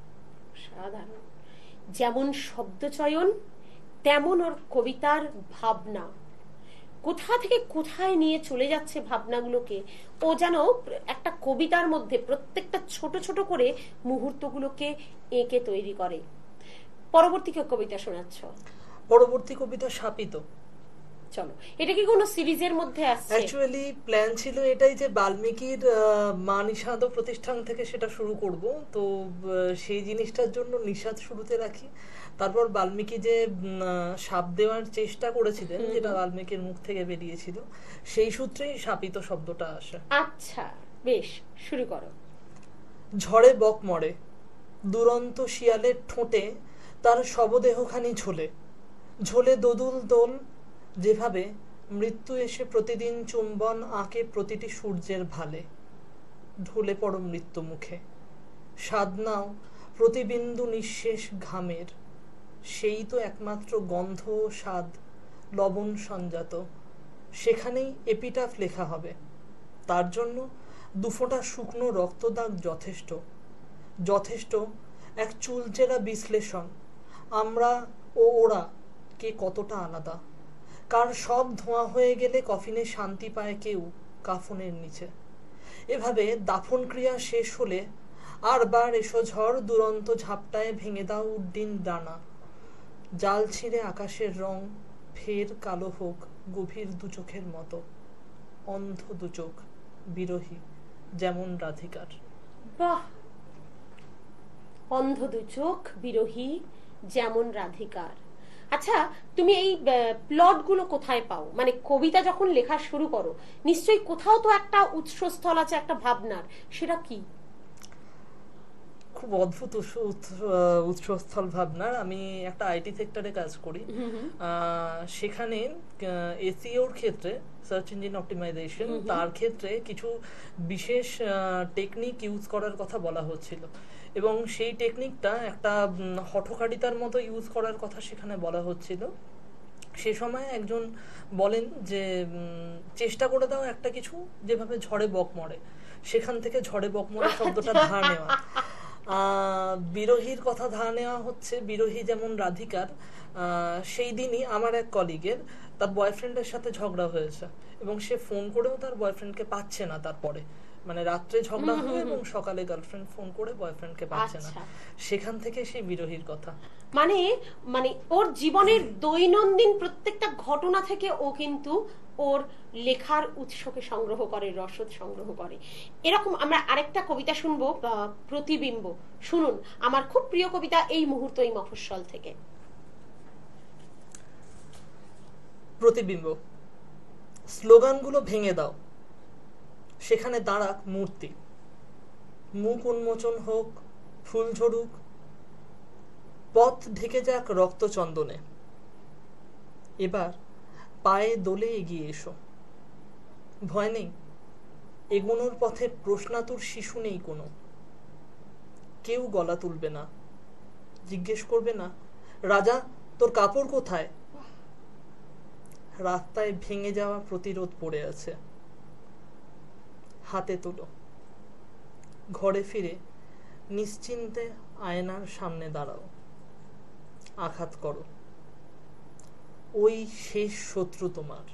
সাধারণ যেমন শব্দচয়ন তেমন ওর কবিতার ভাবনা। কোথা থেকে কোথায় নিয়ে চলে যাচ্ছে ভাবনাগুলোকে। ও যেন একটা কবিতার মধ্যে প্রত্যেকটা ছোট ছোট করে মুহূর্তগুলোকে এঁকে তৈরি করে। পরবর্তী কবিতা শোনাচ্ছ? পরবর্তী কবিতা শাপিত। চলো, এটা কি কোনো সিরিজের মধ্যে আসছে? অ্যাকচুয়ালি প্ল্যান ছিল এটাই যে বাল্মীকির মা নিষাদ প্রতিষ্ঠান থেকে সেটা শুরু করব। তো সেই জিনিসটার জন্য নিষাদ শুরুতে রাখি। তারপর বাল্মীকি যে শাপ দেওয়ার চেষ্টা করেছিলেন, যেটা বাল্মীকির মুখ থেকে বেরিয়েছিল, সেই সূত্রেই শাপিত শব্দটা আসে। আচ্ছা, বেশ, শুরু করো। ঝড়ে বক মরে, দুরন্ত শিয়ালের ঠোঁটে তার শবদেহখানি ঝোলে। ঝোলে দোদুল দোল, যেভাবে মৃত্যু এসে প্রতিদিন চুম্বন আঁকে প্রতিটি সূর্যের ভালে। ঢলে পড়ো মৃত্যু মুখে, স্বাদ নাও প্রতিবিন্দু নিঃশেষ ঘামের। সেই তো একমাত্র গন্ধ ও স্বাদ লবণ সঞ্জাত। সেখানেই এপিটাফ লেখা হবে। তার জন্য দুফোঁটা শুকনো রক্তদাগ যথেষ্ট। যথেষ্ট এক চুলচেরা বিশ্লেষণ, আমরা ও ওরা কে কতটা আলাদা। কার সব ধোঁয়া হয়ে গেলে কফিনে শান্তি পায় কেউ কাফনের নিচে। এভাবে দাফন ক্রিয়া শেষ হলে আর বার এসো ঝড়, দুরন্ত ঝাপটায় ভেঙে দাও উড্ডিন ডানা। জাল ছিঁড়ে আকাশের রং ফের কালো হোক গভীর দুচোখের মতো। অন্ধ দুচোখ বিরহী যেমন রাধিকার। বাহ, অন্ধ দুচোখ বিরহী যেমন রাধিকার। আচ্ছা, তুমি এই প্লট গুলো কোথায় পাও? মানে কবিতা যখন লেখা শুরু করো নিশ্চয়ই কোথাও তো একটা উৎসস্থল আছে, একটা ভাবনার। সেটা কি? খুব অদ্ভুত উৎসস্থল ভাবনার। আমি একটা আইটি সেক্টরে কাজ করি, সেখানে এসইওর ক্ষেত্রে, সার্চ ইঞ্জিন অপটিমাইজেশন, তার ক্ষেত্রে কিছু বিশেষ টেকনিক ইউজ করার কথা বলা হচ্ছিল, এবং সেই টেকনিকটা একটা হঠকারিতার মতো ইউজ করার কথা সেখানে বলা হচ্ছিল। সে সময় একজন বলেন যে চেষ্টা করে দাও একটা কিছু যেভাবে ঝড়ে বক মরে, সেখান থেকে ঝড়ে বক মরে শব্দটা ধার নেওয়া। আহ বিরোহীর কথা ধার নেওয়া হচ্ছে, বিরোহী যেমন রাধিকার, সেই দিনই আমার এক কলিগের তার বয়ফ্রেন্ডের সাথে ঝগড়া হয়েছে, এবং সে ফোন করেও তার বয়ফ্রেন্ডকে পাচ্ছে না। তারপরে মানে রাত্রে ঝগড়া হয় এবং সকালে গার্লফ্রেন্ড ফোন করে বয়ফ্রেন্ডকে পাচ্ছে না, সেখান থেকে সেই বিরোহীর কথা। মানে মানে ওর জীবনের দৈনন্দিন প্রত্যেকটা ঘটনা থেকে ও কিন্তু ওর লেখার উৎসকে সংগ্রহ করে, রসদ সংগ্রহ করে। এরকম আমরা আরেকটা কবিতা শুনবো, প্রতিবিম্ব। শুনুন, আমার খুব প্রিয় কবিতা এই মুহূর্ত, এই মফস্বল থেকে। প্রতিবিম্ব। স্লোগানগুলো ভেঙে দাও, সেখানে দাঁড়াক মূর্তি। মুখ উন্মোচন হোক, ফুল ঝরুক, পথ ঢেকে যাক রক্ত চন্দনে। এবার পায়ে দোলে এগিয়ে এসো, ভয় নেই, এগোনোর পথে প্রশ্নাতুর শিশু নেই কোনো। কেউ গলা তুলবে না, জিজ্ঞেস করবে না, রাজা তোর কাপড় কোথায়? রাস্তায় ভেঙে যাওয়া প্রতিরোধ পড়ে আছে, হাতে তুলো। ঘরে ফিরে নিশ্চিন্তে আয়নার সামনে দাঁড়াও, আঘাত করো, ওই শেষ শত্রু তোমার।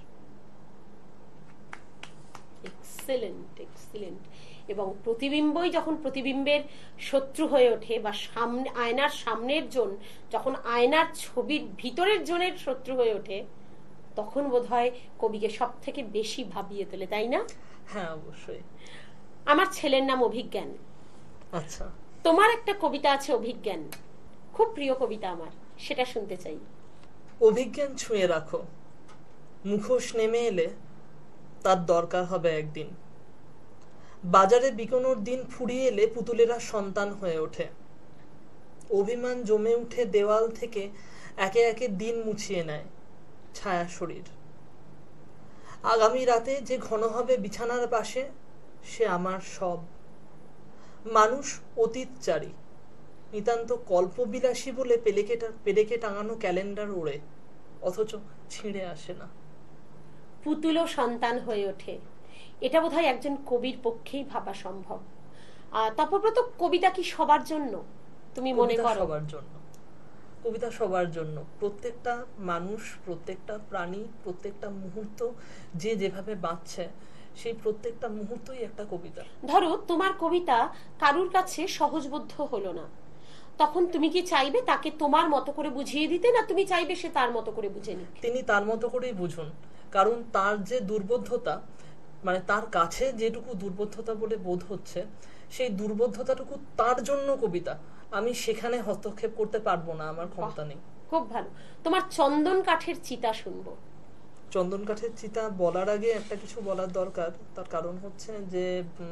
Excellent, excellent. এবং প্রতিবিম্বই যখন প্রতিবিম্বের শত্রু হয়ে ওঠে, বা সামনে আয়নার সামনের জন যখন আয়নার ছবির ভিতরের জনের শত্রু হয়ে ওঠে, তখন বোধহয় কবিকে সব থেকে বেশি ভাবিয়ে তোলে, তাই না? হ্যাঁ, অবশ্যই। আমার ছেলের নাম অভিজ্ঞান। আচ্ছা, তোমার একটা কবিতা আছে অভিজ্ঞান, খুব প্রিয় কবিতা আমার, সেটা শুনতে চাই। অভিজ্ঞান ছুঁয়ে রাখো, মুখোশ নেমে এলে তার দরকার হবে একদিন। বাজারে বিকোনোর দিন ফুরিয়ে এলে পুতুলেরা সন্তান হয়ে ওঠে। অভিমান জমে উঠে দেওয়াল থেকে একে একে দিন মুছিয়ে নেয় ছায়া শরীর। আগামী রাতে যে ঘন হবে বিছানার পাশে, সে আমার সব। মানুষ অতীতচারী, নিতান্ত কল্পবিলাসী বলে পেলেকে পেরেকে টাঙানো ক্যালেন্ডার ওড়ে, অথচ ছিঁড়ে আসে না। পুতুলও সন্তান হয়ে ওঠে, এটা বোধহয় একজন কবির পক্ষেই ভাবা সম্ভব। আহ তপব্রত, কবিতা কি সবার জন্য তুমি মনে করো? সবার জন্য, কবিতা সবার জন্য। প্রত্যেকটা মানুষ, প্রত্যেকটা প্রাণী, প্রত্যেকটা মুহূর্ত যে যেভাবে বাঁচছে, সেই প্রত্যেকটা মুহূর্তই একটা কবিতা। ধরো তোমার কবিতা কারুর কাছে সহজবোধ্য হলো না, তখন তুমি কি চাইবে তাকে তোমার মতো করে বুঝিয়ে দিতে, না তুমি চাইবে সে তার মতো করে বুঝে নিক? তিনি তার মতো করেই বুঝুন, কারণ তার যে দুর্বোধ্যতা, মানে তার কাছে যেটুকু দুর্বোধ্যতা বলে বোধ হচ্ছে, সেই দুর্বোধ্যতাটুকু তার জন্য কবিতা। আমি সেখানে হস্তক্ষেপ করতে পারবো না, আমার ক্ষমতা নেই। খুব ভালো। তোমার চন্দন কাঠের চিতা শুনবো। চন্দন কাঠের চিতা বলার আগে একটা কিছু বলার দরকার। তার কারণ হচ্ছে যে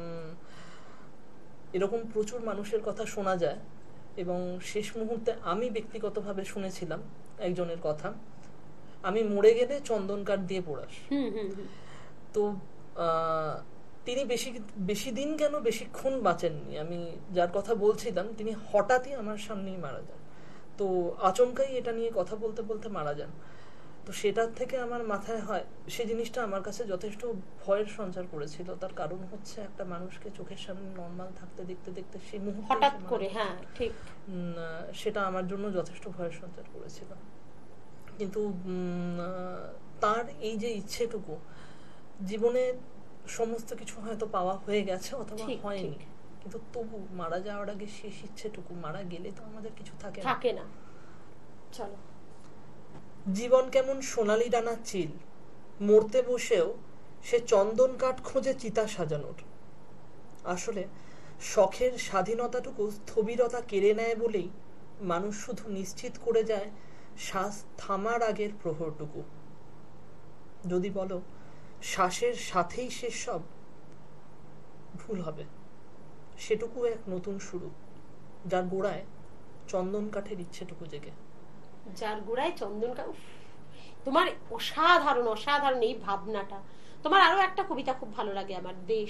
এরকম প্রচুর মানুষের কথা শোনা যায়, এবং শেষ মুহূর্তে আমি ব্যক্তিগতভাবে শুনেছিলাম একজনের কথা, আমি মরে গেলে চন্দন কাঠ দিয়ে পোড়াস। তো তিনি বেশি বেশি দিন কেন বেশিক্ষণ বাঁচেননি। আমি যার কথা বলছিলাম তিনি হঠাৎই আমার সামনেই মারা যান। তো আচমকাই এটা নিয়ে কথা বলতে বলতে মারা যান। তো সেটার থেকে আমার মাথায় হয়, সে জিনিসটা আমার কাছে যথেষ্ট ভয়ের সঞ্চার করেছিল। তার কারণ হচ্ছে একটা মানুষকে চোখের সামনে নর্মাল থাকতে দেখতে দেখতে সেই মুহূর্তে হঠাৎ করে, হ্যাঁ ঠিক, সেটা আমার জন্য যথেষ্ট ভয়ের সঞ্চার করেছিল। কিন্তু তার এই যে ইচ্ছেটুকু, জীবনে সমস্ত কিছু হয়তো পাওয়া হয়ে গেছে অথবা হয়নি, কিন্তু তবু মারা যাওয়ার আগে শেষ ইচ্ছেটুকু, মারা গেলে তো আমাদের কিছু থাকে থাকে না। চলো। জীবন কেমন সোনালি ডানার চিল, মরতে বসেও সে চন্দন কাঠ খোঁজে চিতা সাজানোর। আসলে শখের স্বাধীনতাটুকু স্থবিরতা কেড়ে নেয় বলেই মানুষ শুধু নিশ্চিত করে যায় শ্বাস থামার আগের প্রহরটুকু। যদি বলো শ্বাসের সাথেই শেষ সব, ভুল হবে। সেটুকু এক নতুন শুরু, যার গোড়ায় চন্দন কাঠের ইচ্ছেটুকু জেগে। যার গোড়ায় চন্দন কাঠ, তোমার অসাধারণ অসাধারণ এই ভাবনাটা। তোমার আরো একটা কবিতা খুব ভালো লাগে আমার, দেশ।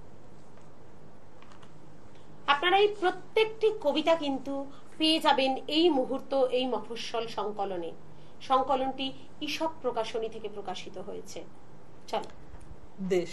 আপনারা এই প্রত্যেকটি কবিতা কিন্তু পেয়ে যাবেন এই মুহূর্ত এই মফস্বল সংকলনে। সংকলনটি ঈশপ প্রকাশনী থেকে প্রকাশিত হয়েছে। চল। দেশ।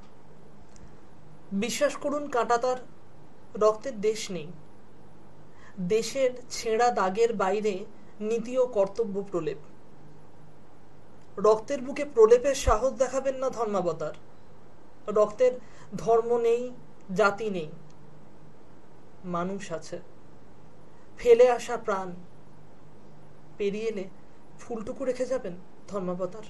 বিশ্বাস করুন কাঁটাতার রক্তের দেশ নেই। দেশের ছেঁড়া দাগের বাইরে নীতি ও কর্তব্য প্রলেপ। রক্তের বুকে প্রলেপের সাহস দেখাবেন না ধর্মাবতার। রক্তের ধর্ম নেই, জাতি নেই, মানুষ আছে। ফেলে আসা প্রাণ পেরিয়ে এলে ফুলটুকু রেখে যাবেন ধর্মাবতার।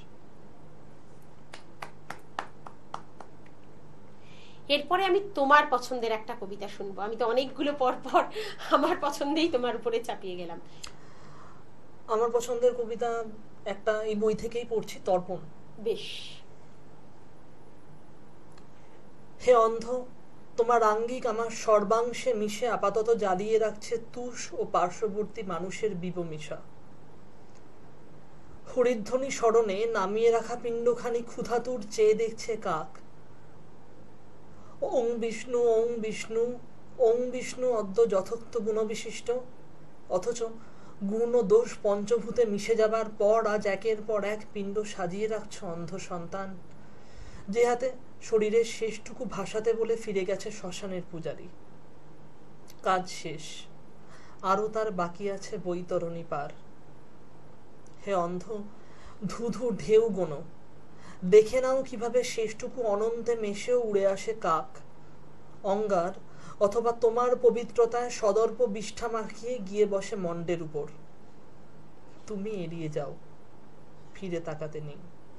এরপরে আমি তোমার পছন্দের একটা কবিতা শুনবো। আমি তো অনেকগুলো পর পর আমার পছন্দেই তোমার উপরে চাপিয়ে গেলাম। আমার পছন্দের কবিতা একটা এই বই থেকেই পড়ছি, তর্পণ। বেশ। হে অন্ধ, তোমার আঙ্গিক আমার সর্বাংশে মিশে আপাতত জ্বালিয়ে রাখছে তুষ ও পার্শ্ববর্তী মানুষের বিবমিশা। হরিধ্বনি স্মরণে নামিয়ে রাখা পিণ্ডখানি ক্ষুধাতুর চেয়ে দেখছে কাক। ওং বিষ্ণু ওং বিষ্ণু ওং বিষ্ণু অদ্য যথোক্ত গুণবিশিষ্ট। অথচ গুণ দোষ পঞ্চভূতে মিশে যাবার পর আজ একের পর এক পিণ্ড সাজিয়ে রাখছ অন্ধ সন্তান, যে হাতে শরীরের শেষটুকু ভাসাতে বলে ফিরে গেছে শ্মশানের পূজারী। কাজ শেষ, আরো তার বাকি আছে বৈতরণী পার। হে অন্ধ, ধুধু ঢেউ গোনো, দেখে নাও কিভাবে শেষটুকু অনন্তে মেশেও উড়ে আসে কাক। অঙ্গার অথবা তোমার পবিত্রতায় সদর্প বিষ্ঠা মাখিয়ে গিয়ে বসে মণ্ডের উপর। তুমি এড়িয়ে যাও, ফিরে তাকাতে নেই।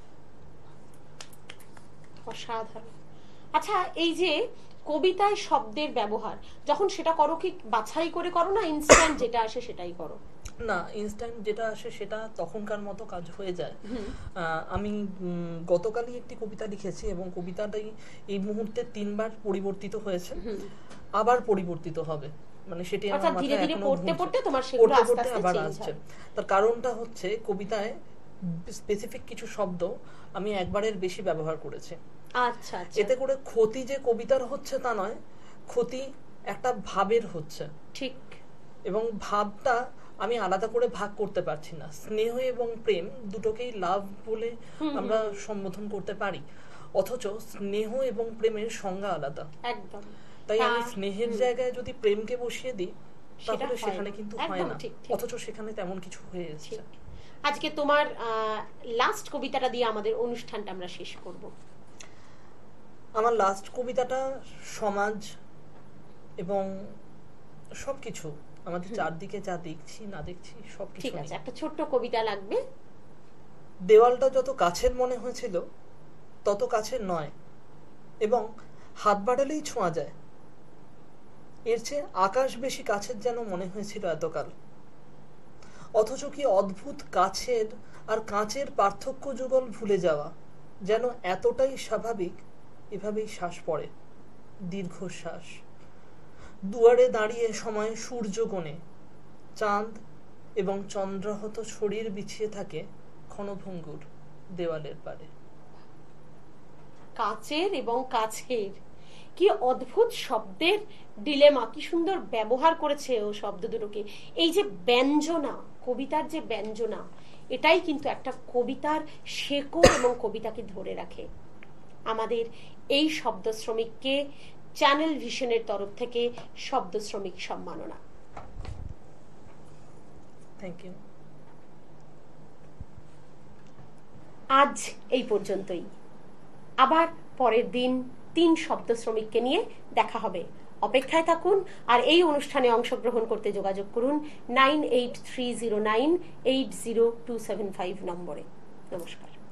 অসাধারণ। আচ্ছা, এই যে কবিতায় শব্দের ব্যবহার যখন সেটা করো, কি বাছাই করে করো না ইনস্ট্যান্ট যেটা আসে সেটাই করো? না, ইনস্ট্যান্ট যেটা আসে সেটা তখনকার মতো কাজ হয়ে যায়। আমি গতকালই একটি কবিতা লিখেছি এবং কবিতাটাই এই মুহূর্তে তিনবার পরিবর্তিত হয়েছে, আবার পরিবর্তিত হবে। মানে সেটি আমার মাথায় এখনো পড়তে পড়তে তোমার সেগুলো আস্তে আস্তে আবার আসছে। তার কারণটা হচ্ছে কবিতায় স্পেসিফিক কিছু শব্দ আমি একবারের বেশি ব্যবহার করেছি। আচ্ছা আচ্ছা। এতে করে ক্ষতি যে কবিতার হচ্ছে তা নয়, ক্ষতি একটা ভাবের হচ্ছে। ঠিক। এবং ভাবটা আমি আলাদা করে ভাগ করতে পারছি না। স্নেহ এবং প্রেম দুটোকেই লাভ বলে আমরা সম্বোধন করতে পারি, অথচ স্নেহ এবং প্রেমের সংজ্ঞা আলাদা। একদম। তাই আমি স্নেহের জায়গায় যদি প্রেমকে বসিয়ে দিই তাহলে সেখানে কিন্তু হয় না, অথচ সেখানে তেমন কিছু হয়ে এসেছে। আজকে তোমার লাস্ট কবিতাটা দিয়ে আমাদের অনুষ্ঠানটা আমরা শেষ করব। আমার লাস্ট কবিতাটা সমাজ এবং সবকিছু, আমাদের চারদিকে যা দেখছি না দেখছি সবকিছু। ঠিক আছে, একটা ছোট্ট কবিতা লাগবে। দেওয়ালটা যত কাছের মনে হয়েছিল তত কাছের নয়, এবং হাত বাড়ালেই ছোঁয়া যায়। এর চেয়ে আকাশ বেশি কাছের যেন মনে হয়েছিল এতকাল। অথচ কি অদ্ভুত কাছের আর কাঁচের পার্থক্য যুগল ভুলে যাওয়া যেন এতটাই স্বাভাবিক। এভাবেই শ্বাস পড়ে, দীর্ঘশ্বাস। দুয়ারে দাঁড়িয়ে সময় সূর্য কোণে, চাঁদ এবং চন্দ্রাহত শরীর বিছিয়ে থাকে ক্ষণভঙ্গুর দেওয়ালের পারে। কাচের এবং কাছের, কি অদ্ভুত শব্দের ডিলেমা, কি সুন্দর ব্যবহার করেছে ও শব্দ দুটোকে। এই যে ব্যঞ্জনা, কবিতার যে ব্যঞ্জনা, এটাই কিন্তু একটা কবিতার শেকড় এবং কবিতাকে ধরে রাখে। আমাদের এই শব্দ শ্রমিককে চ্যানেল ভিশনের তরফ থেকে শব্দ শ্রমিক সম্মাননা। Thank you. আজ এই পর্যন্তই। আবার পরের দিন তিন শব্দ শ্রমিককে নিয়ে দেখা হবে। অপেক্ষায় থাকুন আর এই অনুষ্ঠানে অংশগ্রহণ করতে যোগাযোগ করুন nine eight three zero nine eight zero two seven five নম্বরে। নমস্কার।